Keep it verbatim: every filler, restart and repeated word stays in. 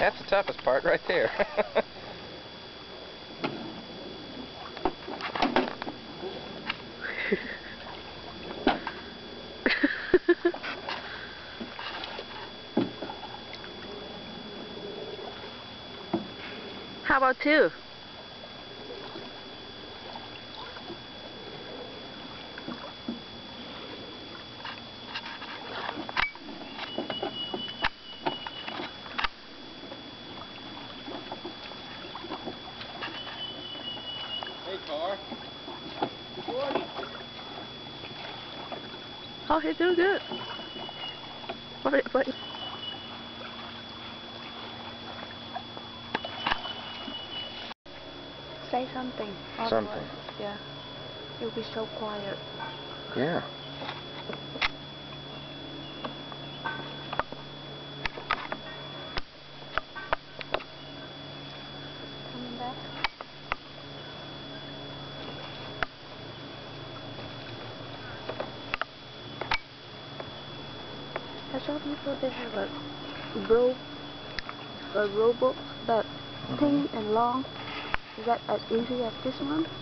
That's the toughest part right there. How about two? Hey, car. Oh, he's doing good. What, what? Say something. Something. Otherwise, yeah. You'll be so quiet. Yeah. Coming back. I saw people they have a rope, a rowboat that thin and long. Is that as easy as this one?